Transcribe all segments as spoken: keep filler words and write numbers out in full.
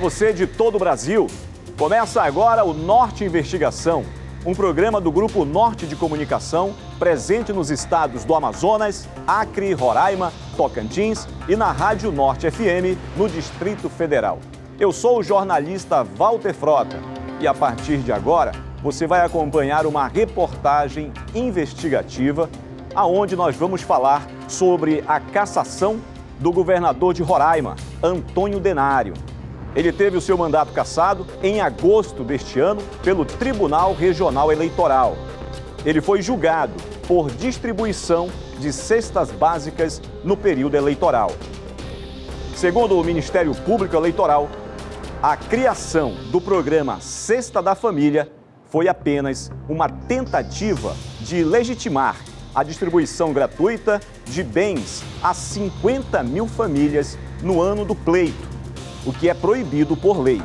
você de todo o Brasil. Começa agora o Norte Investigação, um programa do Grupo Norte de Comunicação, presente nos estados do Amazonas, Acre, Roraima, Tocantins e na Rádio Norte F M, no Distrito Federal. Eu sou o jornalista Walter Frota e a partir de agora você vai acompanhar uma reportagem investigativa aonde nós vamos falar sobre a cassação do governador de Roraima, Antônio Denário. Ele teve o seu mandato cassado em agosto deste ano pelo Tribunal Regional Eleitoral. Ele foi julgado por distribuição de cestas básicas no período eleitoral. Segundo o Ministério Público Eleitoral, a criação do programa Cesta da Família foi apenas uma tentativa de legitimar a distribuição gratuita de bens a cinquenta mil famílias no ano do pleito, o que é proibido por lei.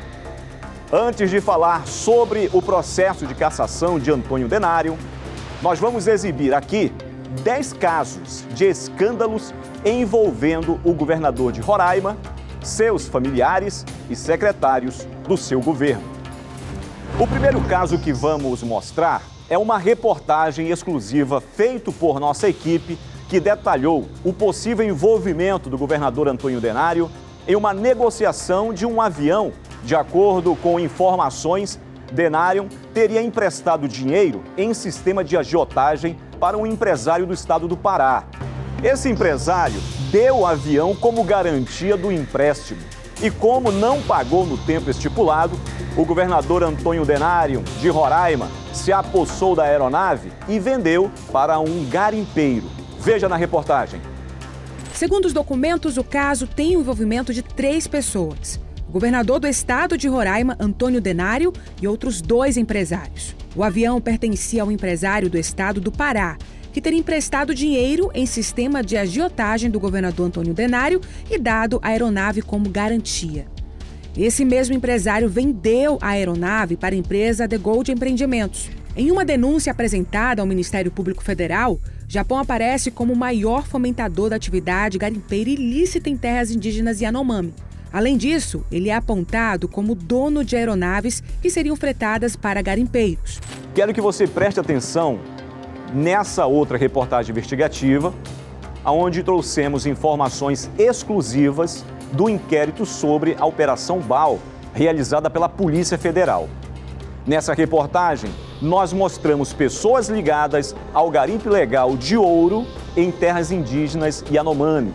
Antes de falar sobre o processo de cassação de Antônio Denário, nós vamos exibir aqui dez casos de escândalos envolvendo o governador de Roraima, seus familiares e secretários do seu governo. O primeiro caso que vamos mostrar é uma reportagem exclusiva feita por nossa equipe que detalhou o possível envolvimento do governador Antônio Denário em uma negociação de um avião. De acordo com informações, Denário teria emprestado dinheiro em sistema de agiotagem para um empresário do estado do Pará. Esse empresário deu o avião como garantia do empréstimo e, como não pagou no tempo estipulado, o governador Antônio Denário, de Roraima, se apossou da aeronave e vendeu para um garimpeiro. Veja na reportagem. Segundo os documentos, o caso tem o envolvimento de três pessoas: o governador do estado de Roraima, Antônio Denário, e outros dois empresários. O avião pertencia ao empresário do estado do Pará, que teria emprestado dinheiro em sistema de agiotagem do governador Antônio Denário e dado a aeronave como garantia. Esse mesmo empresário vendeu a aeronave para a empresa The Gold Empreendimentos. Em uma denúncia apresentada ao Ministério Público Federal, Japão aparece como o maior fomentador da atividade garimpeira ilícita em terras indígenas Yanomami. Além disso, ele é apontado como dono de aeronaves que seriam fretadas para garimpeiros. Quero que você preste atenção nessa outra reportagem investigativa, onde trouxemos informações exclusivas do inquérito sobre a Operação Bal, realizada pela Polícia Federal. Nessa reportagem, nós mostramos pessoas ligadas ao garimpo ilegal de ouro em terras indígenas Yanomami.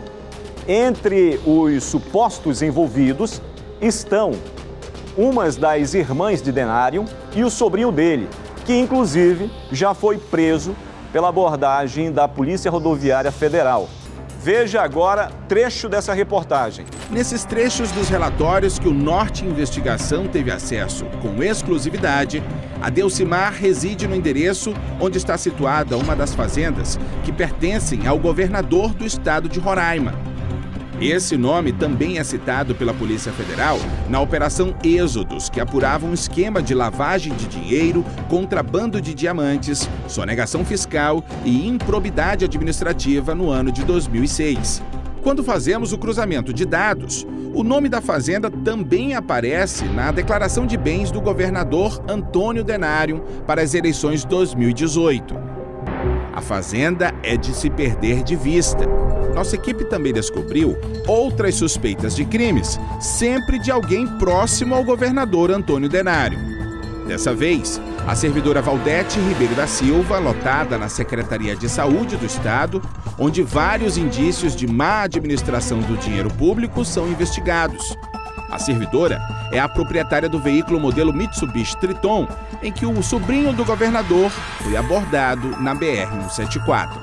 Entre os supostos envolvidos estão umas das irmãs de Denário e o sobrinho dele, que inclusive já foi preso pela abordagem da Polícia Rodoviária Federal. Veja agora trecho dessa reportagem. Nesses trechos dos relatórios que o Norte Investigação teve acesso com exclusividade, a Delcimar reside no endereço onde está situada uma das fazendas que pertencem ao governador do estado de Roraima. Esse nome também é citado pela Polícia Federal na Operação Êxodos, que apurava um esquema de lavagem de dinheiro, contrabando de diamantes, sonegação fiscal e improbidade administrativa no ano de dois mil e seis. Quando fazemos o cruzamento de dados, o nome da fazenda também aparece na declaração de bens do governador Antônio Denário para as eleições de dois mil e dezoito. A fazenda é de se perder de vista. Nossa equipe também descobriu outras suspeitas de crimes, sempre de alguém próximo ao governador Antônio Denário. Dessa vez, a servidora Valdete Ribeiro da Silva, lotada na Secretaria de Saúde do Estado, onde vários indícios de má administração do dinheiro público são investigados. A servidora é a proprietária do veículo modelo Mitsubishi Triton, em que o sobrinho do governador foi abordado na B R cento e setenta e quatro.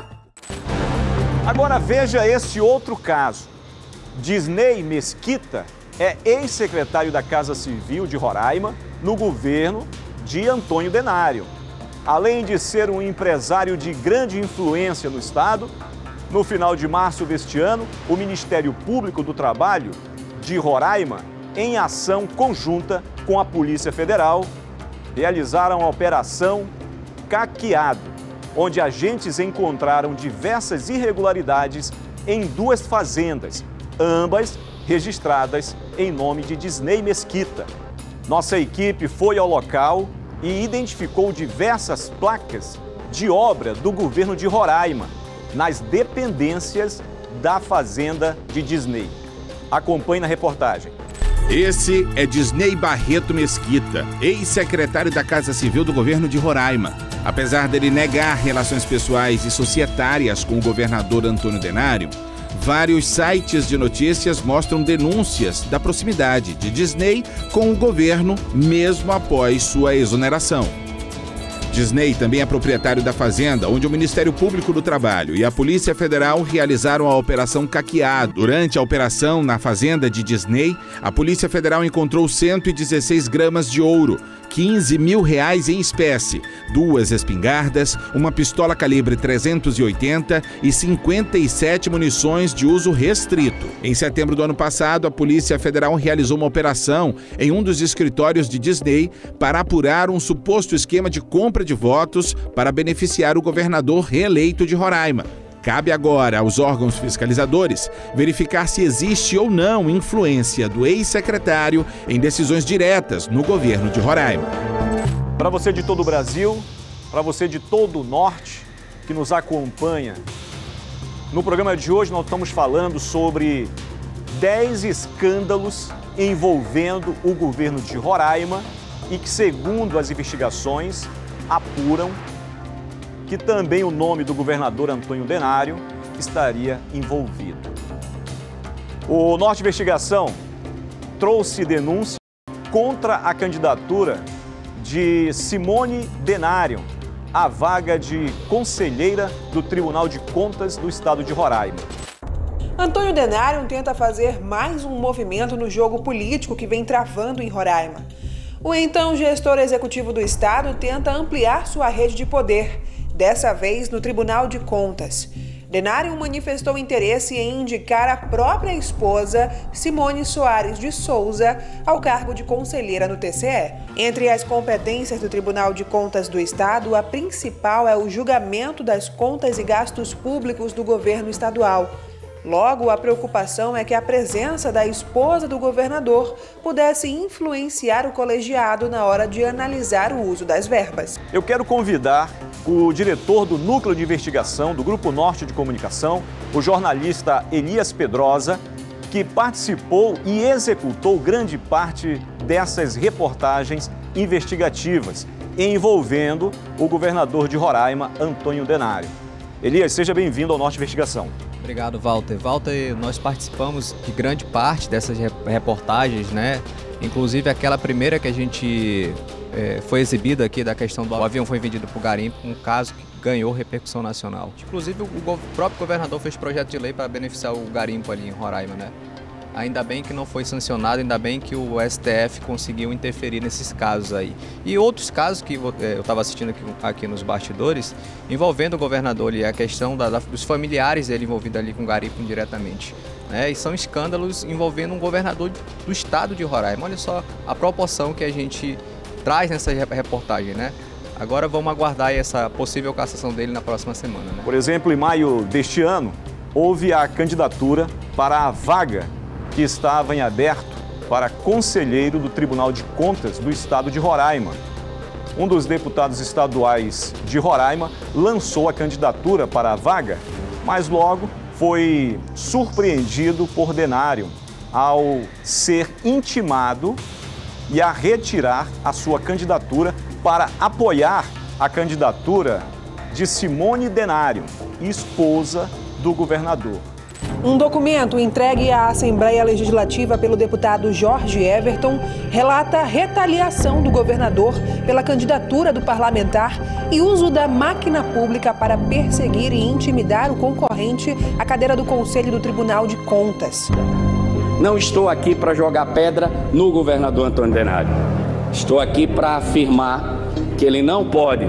Agora veja esse outro caso. Disney Mesquita é ex-secretário da Casa Civil de Roraima no governo de Antônio Denário. Além de ser um empresário de grande influência no estado, no final de março deste ano, o Ministério Público do Trabalho de Roraima, em ação conjunta com a Polícia Federal, realizaram a Operação Caqueado, onde agentes encontraram diversas irregularidades em duas fazendas, ambas registradas em nome de Disney Mesquita. Nossa equipe foi ao local e identificou diversas placas de obra do governo de Roraima, nas dependências da fazenda de Disney. Acompanhe na reportagem. Esse é Disney Barreto Mesquita, ex-secretário da Casa Civil do governo de Roraima. Apesar dele negar relações pessoais e societárias com o governador Antônio Denário, vários sites de notícias mostram denúncias da proximidade de Disney com o governo, mesmo após sua exoneração. Disney também é proprietário da fazenda, onde o Ministério Público do Trabalho e a Polícia Federal realizaram a Operação Caqueado. Durante a operação na fazenda de Disney, a Polícia Federal encontrou cento e dezesseis gramas de ouro, quinze mil reais em espécie, duas espingardas, uma pistola calibre trezentos e oitenta e cinquenta e sete munições de uso restrito. Em setembro do ano passado, a Polícia Federal realizou uma operação em um dos escritórios de Disney para apurar um suposto esquema de compra de votos para beneficiar o governador reeleito de Roraima. Cabe agora aos órgãos fiscalizadores verificar se existe ou não influência do ex-secretário em decisões diretas no governo de Roraima. Para você de todo o Brasil, para você de todo o Norte que nos acompanha, no programa de hoje nós estamos falando sobre dez escândalos envolvendo o governo de Roraima e que, segundo as investigações, apuram que também o nome do governador Antônio Denário estaria envolvido. O Norte Investigação trouxe denúncia contra a candidatura de Simone Denário à vaga de conselheira do Tribunal de Contas do Estado de Roraima. Antônio Denário tenta fazer mais um movimento no jogo político que vem travando em Roraima. O então gestor executivo do Estado tenta ampliar sua rede de poder, dessa vez no Tribunal de Contas. Denário manifestou interesse em indicar a própria esposa, Simone Soares de Souza, ao cargo de conselheira no T C E. Entre as competências do Tribunal de Contas do Estado, a principal é o julgamento das contas e gastos públicos do governo estadual. Logo, a preocupação é que a presença da esposa do governador pudesse influenciar o colegiado na hora de analisar o uso das verbas. Eu quero convidar o diretor do Núcleo de Investigação do Grupo Norte de Comunicação, o jornalista Elias Pedrosa, que participou e executou grande parte dessas reportagens investigativas envolvendo o governador de Roraima, Antônio Denário. Elias, seja bem-vindo ao Norte Investigação. Obrigado, Walter. Walter, nós participamos de grande parte dessas reportagens, né? Inclusive aquela primeira que a gente é, foi exibida aqui da questão do avião foi vendido para o garimpo, um caso que ganhou repercussão nacional. Inclusive o go- próprio governador fez projeto de lei para beneficiar o garimpo ali em Roraima, né? Ainda bem que não foi sancionado, ainda bem que o S T F conseguiu interferir nesses casos aí. E outros casos que eu estava assistindo aqui, aqui nos bastidores, envolvendo o governador e a questão da, da, dos familiares dele envolvidos ali com o garimpo indiretamente. Né? E são escândalos envolvendo um governador do estado de Roraima. Olha só a proporção que a gente traz nessa reportagem, né? Agora vamos aguardar essa possível cassação dele na próxima semana, né? Por exemplo, em maio deste ano, houve a candidatura para a vaga que estava em aberto para conselheiro do Tribunal de Contas do Estado de Roraima. Um dos deputados estaduais de Roraima lançou a candidatura para a vaga, mas logo foi surpreendido por Denário ao ser intimado e a retirar a sua candidatura para apoiar a candidatura de Simone Denário, esposa do governador. Um documento entregue à Assembleia Legislativa pelo deputado Jorge Everton relata a retaliação do governador pela candidatura do parlamentar e uso da máquina pública para perseguir e intimidar o concorrente à cadeira do Conselho do Tribunal de Contas. Não estou aqui para jogar pedra no governador Antônio Denário. Estou aqui para afirmar que ele não pode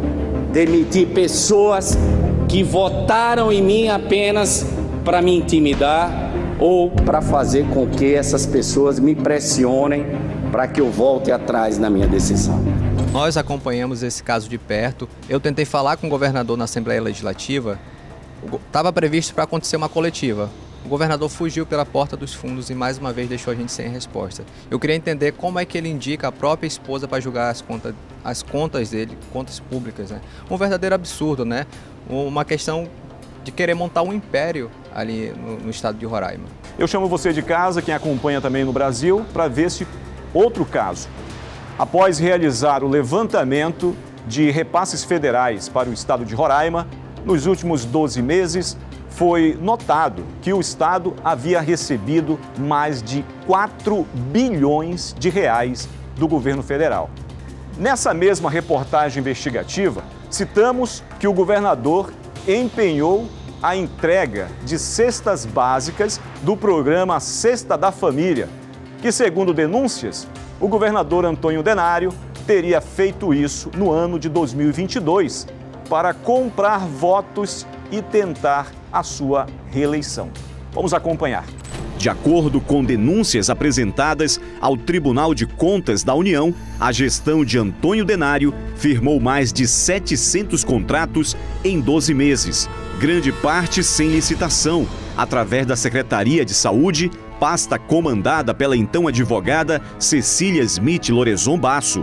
demitir pessoas que votaram em mim apenas para me intimidar ou para fazer com que essas pessoas me pressionem para que eu volte atrás na minha decisão. Nós acompanhamos esse caso de perto. Eu tentei falar com o governador na Assembleia Legislativa. Estava previsto para acontecer uma coletiva. O governador fugiu pela porta dos fundos e mais uma vez deixou a gente sem resposta. Eu queria entender como é que ele indica a própria esposa para julgar as contas, as contas dele, contas públicas, né? Um verdadeiro absurdo, né? Uma questão de querer montar um império ali no, no estado de Roraima. Eu chamo você de casa, quem acompanha também no Brasil, para ver esse outro caso. Após realizar o levantamento de repasses federais para o estado de Roraima, nos últimos doze meses, foi notado que o estado havia recebido mais de quatro bilhões de reais do governo federal. Nessa mesma reportagem investigativa, citamos que o governador empenhou a entrega de cestas básicas do programa Cesta da Família, que, segundo denúncias, o governador Antônio Denário teria feito isso no ano de dois mil e vinte e dois para comprar votos e tentar a sua reeleição. Vamos acompanhar. De acordo com denúncias apresentadas ao Tribunal de Contas da União, a gestão de Antônio Denário firmou mais de setecentos contratos em doze meses, grande parte sem licitação, através da Secretaria de Saúde, pasta comandada pela então advogada Cecília Smith Lorenzon Basso.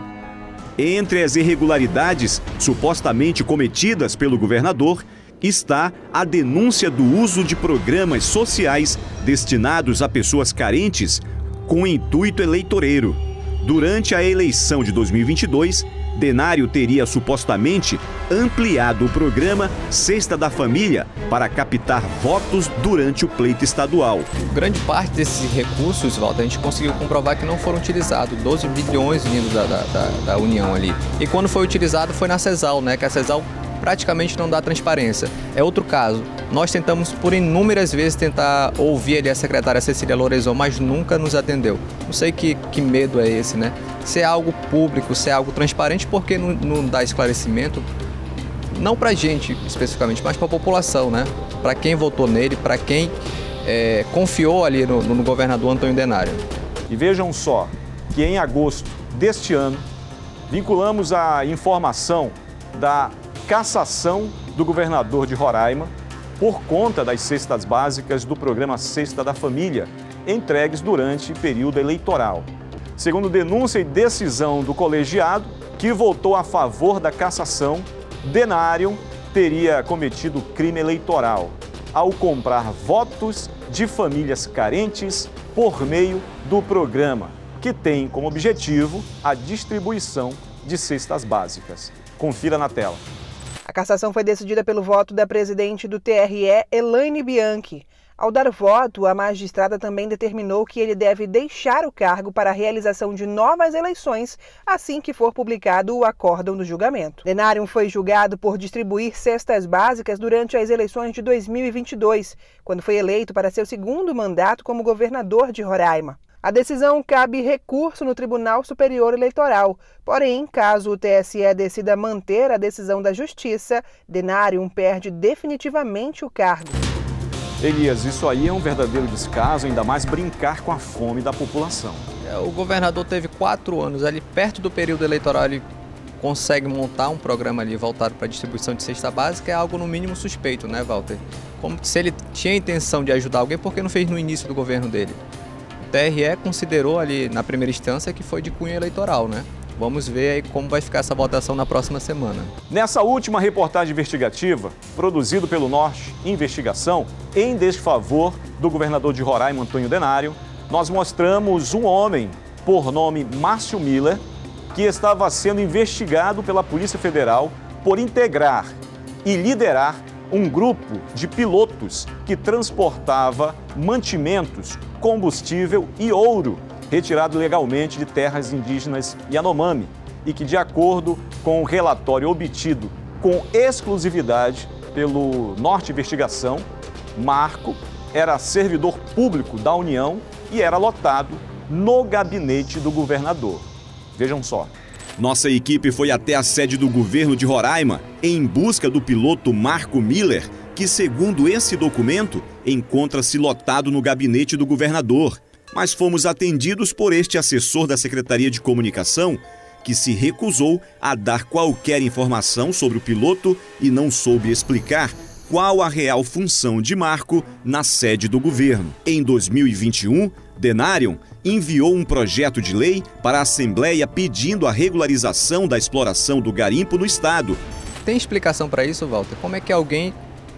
Entre as irregularidades supostamente cometidas pelo governador, está a denúncia do uso de programas sociais destinados a pessoas carentes com intuito eleitoreiro. Durante a eleição de dois mil e vinte e dois, Denário teria supostamente ampliado o programa Cesta da Família para captar votos durante o pleito estadual. Grande parte desses recursos, Walter, a gente conseguiu comprovar que não foram utilizados, doze bilhões vindo da, da, da, da União ali. E quando foi utilizado foi na CESAL, né, que a CESAL praticamente não dá transparência. É outro caso. Nós tentamos por inúmeras vezes tentar ouvir ali a secretária Cecília Lorenzon, mas nunca nos atendeu. Não sei que, que medo é esse, né? Se é algo público, se é algo transparente, por que não, não dá esclarecimento? Não para a gente especificamente, mas para a população, né? Para quem votou nele, para quem é, confiou ali no, no governador Antônio Denário. E vejam só que em agosto deste ano, vinculamos a informação da cassação do governador de Roraima por conta das cestas básicas do programa Cesta da Família, entregues durante o período eleitoral. Segundo denúncia e decisão do colegiado, que votou a favor da cassação, Denário teria cometido crime eleitoral ao comprar votos de famílias carentes por meio do programa, que tem como objetivo a distribuição de cestas básicas. Confira na tela. A cassação foi decidida pelo voto da presidente do T R E, Elaine Bianchi. Ao dar voto, a magistrada também determinou que ele deve deixar o cargo para a realização de novas eleições assim que for publicado o acórdão do julgamento. Denário foi julgado por distribuir cestas básicas durante as eleições de dois mil e vinte e dois, quando foi eleito para seu segundo mandato como governador de Roraima. A decisão cabe recurso no Tribunal Superior Eleitoral. Porém, caso o T S E decida manter a decisão da Justiça, Denário perde definitivamente o cargo. Elias, isso aí é um verdadeiro descaso, ainda mais brincar com a fome da população. O governador teve quatro anos ali, perto do período eleitoral, ele consegue montar um programa ali voltado para a distribuição de cesta básica, é algo no mínimo suspeito, né, Walter? Como se ele tinha a intenção de ajudar alguém, por que não fez no início do governo dele? O T R E considerou ali na primeira instância que foi de cunho eleitoral, né? Vamos ver aí como vai ficar essa votação na próxima semana. Nessa última reportagem investigativa, produzido pelo Norte Investigação, em desfavor do governador de Roraima, Antônio Denário, nós mostramos um homem por nome Márcio Miller, que estava sendo investigado pela Polícia Federal por integrar e liderar um grupo de pilotos que transportava mantimentos, combustível e ouro retirado legalmente de terras indígenas Yanomami e que, de acordo com o relatório obtido com exclusividade pelo Norte Investigação, Marco era servidor público da União e era lotado no gabinete do governador. Vejam só. Nossa equipe foi até a sede do governo de Roraima em busca do piloto Marco Miller, que, segundo esse documento, encontra-se lotado no gabinete do governador. Mas fomos atendidos por este assessor da Secretaria de Comunicação, que se recusou a dar qualquer informação sobre o piloto e não soube explicar qual a real função de Marco na sede do governo. Em dois mil e vinte e um, Denário enviou um projeto de lei para a Assembleia pedindo a regularização da exploração do garimpo no estado. Tem explicação para isso, Walter? Como é que alguém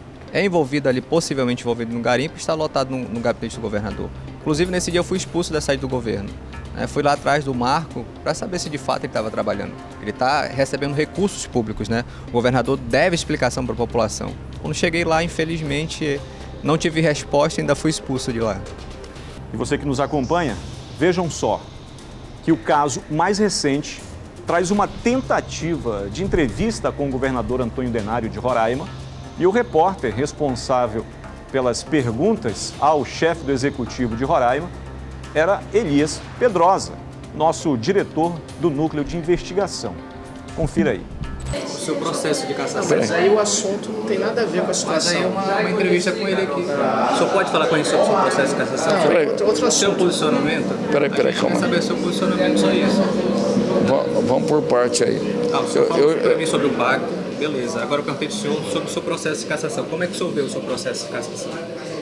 é envolvido ali, possivelmente envolvido no garimpo, e está lotado no, no gabinete do governador? Inclusive, nesse dia eu fui expulso da sede do governo. É, fui lá atrás do Marco para saber se de fato ele estava trabalhando. Ele está recebendo recursos públicos, né? O governador deve explicação para a população. Quando cheguei lá, infelizmente, não tive resposta e ainda fui expulso de lá. E você que nos acompanha, vejam só que o caso mais recente traz uma tentativa de entrevista com o governador Antônio Denário de Roraima, e o repórter responsável pelas perguntas ao chefe do executivo de Roraima era Elias Pedrosa, nosso diretor do Núcleo de Investigação. Confira aí. O seu processo de cassação. Mas aí o assunto não tem nada a ver com a situação. Mas aí é uma, uma entrevista com ele aqui. O senhor pode falar com a gente sobre o seu processo de cassação? Não, peraí, outro, outro seu assunto. posicionamento? Peraí, peraí, calma. Quer saber seu posicionamento, só isso. Vamos, vamos por parte aí. Ah, o senhor eu, falou eu, para mim sobre o pacto, beleza. Agora eu perguntei do senhor sobre o seu processo de cassação. Como é que o senhor vê o seu processo de cassação?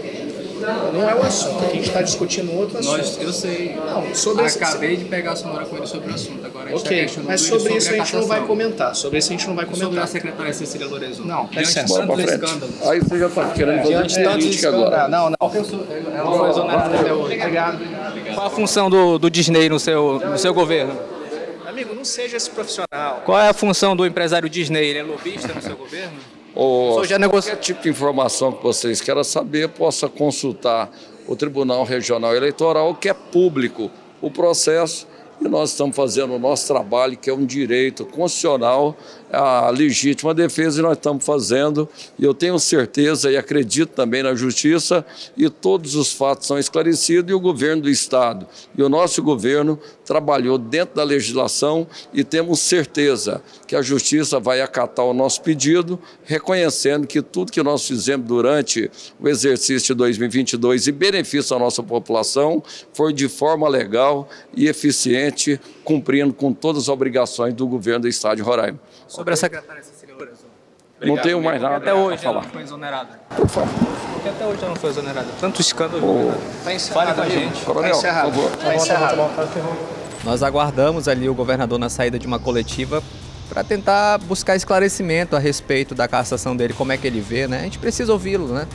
Não é o assunto, aqui a gente está discutindo outro assunto. Nós, eu sei. Não, sobre Acabei esse... de pegar a senhora com ele sobre o assunto. Agora a gente Ok, está mas sobre, sobre isso a, a gente não vai comentar. Sobre isso a gente não vai comentar. Sobre a secretária Cecília Lorenzo. Não, tá diante certo. de tantos Bora pra escândalos. Aí você já está querendo fazer Diante de tantos política agora. Não, não. Ela foi exonerada até hoje. Obrigado. Qual a função do, do Disney no seu, no seu governo? Amigo, não seja esse profissional. Qual é a função do empresário Disney? Ele é lobista no seu governo? Ou já qualquer tipo de informação que vocês queiram saber, possa consultar o Tribunal Regional Eleitoral, que é público o processo, e nós estamos fazendo o nosso trabalho, que é um direito constitucional, a legítima defesa, e nós estamos fazendo, e eu tenho certeza e acredito também na justiça, e todos os fatos são esclarecidos, e o governo do Estado e o nosso governo trabalhou dentro da legislação, e temos certeza que a justiça vai acatar o nosso pedido, reconhecendo que tudo que nós fizemos durante o exercício de dois mil e vinte e dois e benefício à nossa população foi de forma legal e eficiente, cumprindo com todas as obrigações do governo do Estado de Roraima. Sobre a secretária Cecília Lorenzo. Não tenho mais nada Até hoje a falar. ela não foi exonerada. Por favor. Porque até hoje ela não foi exonerada. Tanto escândalo. Oh. Tá encerrado, Fale com a amigo. gente. Coronel, Tá encerrado. por favor. Tá encerrado. Nós aguardamos ali o governador na saída de uma coletiva para tentar buscar esclarecimento a respeito da cassação dele, como é que ele vê, né? A gente precisa ouvi-lo, né?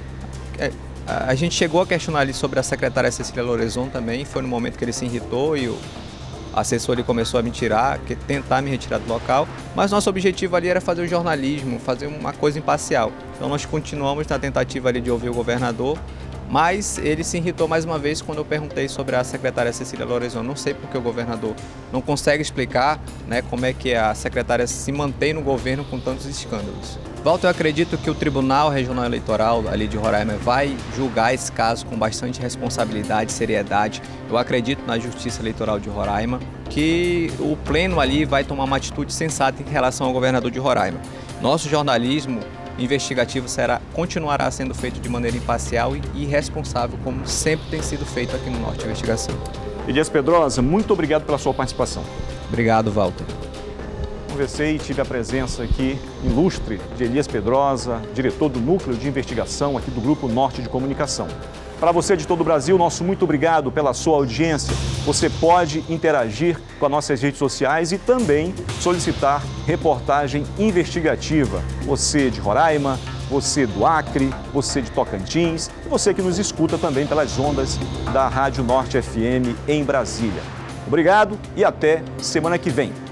A gente chegou a questionar ali sobre a secretária Cecília Lorenzo também, foi no momento que ele se irritou e o assessor ele começou a me tirar, que tentar me retirar do local, mas nosso objetivo ali era fazer o jornalismo, fazer uma coisa imparcial. Então nós continuamos na tentativa ali de ouvir o governador, mas ele se irritou mais uma vez quando eu perguntei sobre a secretária Cecília Lorenzo. Não sei porque o governador não consegue explicar, né, como é que a secretária se mantém no governo com tantos escândalos. Walter, eu acredito que o Tribunal Regional Eleitoral ali de Roraima vai julgar esse caso com bastante responsabilidade e seriedade. Eu acredito na Justiça Eleitoral de Roraima, que o Pleno ali vai tomar uma atitude sensata em relação ao governador de Roraima. Nosso jornalismo investigativo será, continuará sendo feito de maneira imparcial e responsável, como sempre tem sido feito aqui no Norte Investigação. Elias Pedrosa, muito obrigado pela sua participação. Obrigado, Walter. Conversei e tive a presença aqui ilustre de Elias Pedrosa, diretor do Núcleo de Investigação aqui do Grupo Norte de Comunicação. Para você de todo o Brasil, nosso muito obrigado pela sua audiência. Você pode interagir com as nossas redes sociais e também solicitar reportagem investigativa. Você de Roraima, você do Acre, você de Tocantins e você que nos escuta também pelas ondas da Rádio Norte F M em Brasília. Obrigado e até semana que vem.